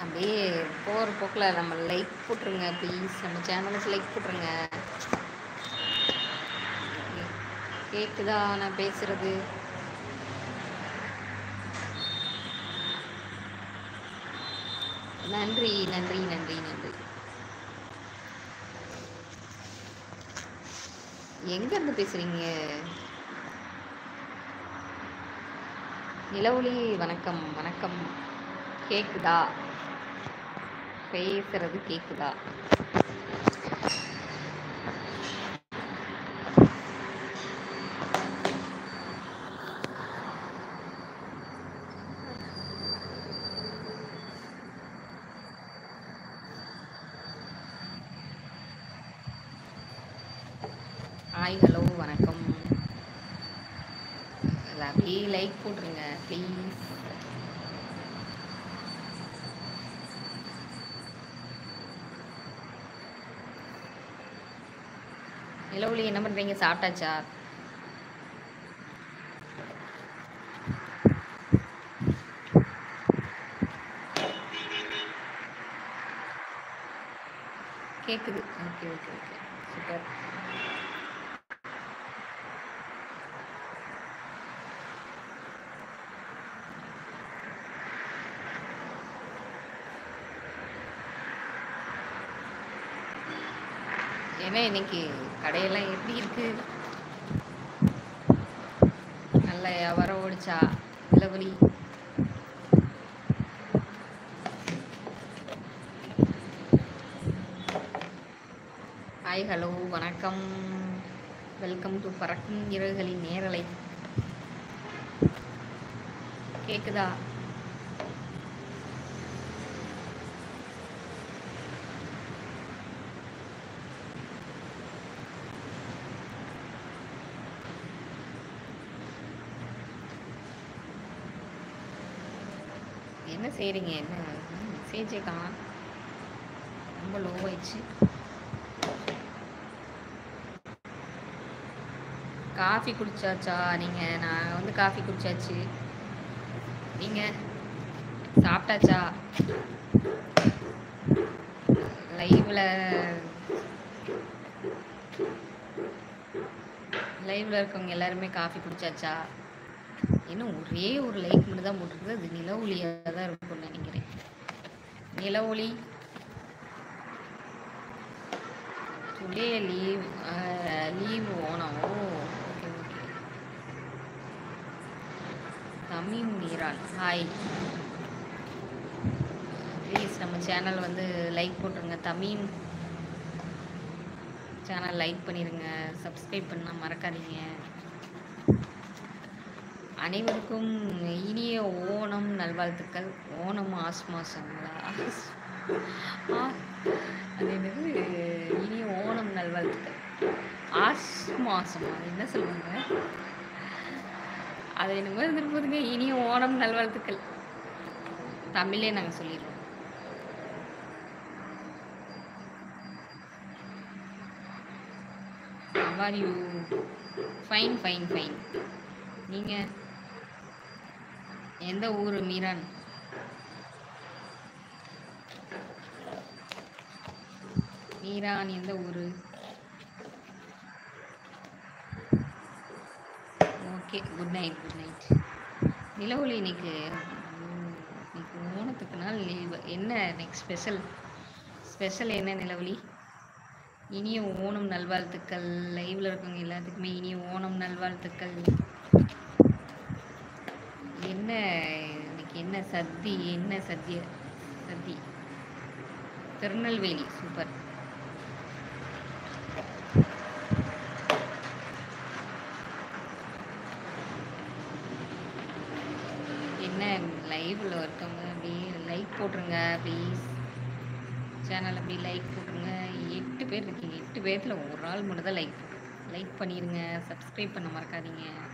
அப்படியே போகிற போக்கில் நம்ம லைக் போட்டுருங்க ப்ளீஸ். நம்ம சேனலுக்கு லைக் போட்டுருங்க. கேட்குதா நான் பேசுகிறது? நன்றி நன்றி நன்றி நன்றி. எங்கேருந்து பேசுகிறீங்க? நிலவொளி வணக்கம் வணக்கம். கேட்குதா? பேசுறது கேட்குதா? ஹாய் ஹலோ வணக்கம். அப்படியே லைக் போட்டுருங்க ப்ளீஸ். நிலவொளி என்ன பண்ணுறீங்க? சாப்பிட்டாச்சா? கேட்குது. Okay okay okay super. ஏன்னா இன்னைக்கு கடையெல்லாம் எப்படி இருக்கு? நல்ல வியாபாரம் ஓடிச்சா நிலவொளி? ஹாய் ஹலோ வணக்கம். வெல்கம் டு பறக்கும் இரவுகளின் நேரலை. கேக்குதா? என்ன செய்கிறீங்க? என்ன மெசேஜே காணோம், ரொம்ப லோவாயிடுச்சு. காஃபி குடிச்சாச்சா நீங்கள்? நான் வந்து காஃபி குடிச்சாச்சு. நீங்கள் சாப்பிட்டாச்சா? லைவில் இருக்கவங்க எல்லாருமே காஃபி குடிச்சாச்சா? இன்னும் ஒரே ஒரு லைக் மட்டும் தான் போட்டிருக்குது. அது நிலவொளியாக தான் இருக்கும்னு நினைக்கிறேன். Nilavoli today leave Onam. Oh okay okay. Tamil Meeran hi. Please நம்ம சேனல் வந்து லைக் போட்டுருங்க. தமிழ் சேனல் லைக் பண்ணிடுங்க. சப்ஸ்கிரைப் பண்ண மறக்காதீங்க. அனைவருக்கும் இனிய ஓணம் நல்வாழ்த்துக்கள். ஓணம் மாசங்களா? அது என்னது? இனிய ஓணம் நல்வாழ்த்துக்கள். மாசமா என்ன சொல்லுவாங்க? அதை என்னமோ இருந்துட்டு போதுங்க. இனிய ஓணம் நல்வாழ்த்துக்கள் தமிழே நாங்கள் சொல்லிடுவோம். How are you? Fine fine fine. நீங்கள் எந்த ஊர் மீரான்? மீரான் எந்த ஊர்? Okay good night good night. Nilavoli இன்னைக்கு ஓணத்துக்கு நாள் லீவ். என்ன நெக்ஸ்ட் ஸ்பெஷல் என்ன நிலவொளி? இனிய ஓணம் நல்வாழ்த்துக்கள். லைவ்ல இருக்கவங்க எல்லாத்துக்குமே இனிய ஓணம் நல்வாழ்த்துக்கள். என்ன இன்னைக்கு என்ன சத்தி? என்ன சத்தி? திருநெல்வேலி சூப்பர். என்ன லைவில் ஒருத்தவங்க அப்படியே லைக் போட்டுருங்க ப்ளீஸ். சேனல் அப்படி லைக் போட்டுருங்க. 8 பேர் இருக்கீங்க. 8 பேர்த்தில் ஒரு ஆள் மட்டும் தான் லைக் பண்ணிடுங்க. சப்ஸ்கிரைப் பண்ண மறக்காதீங்க.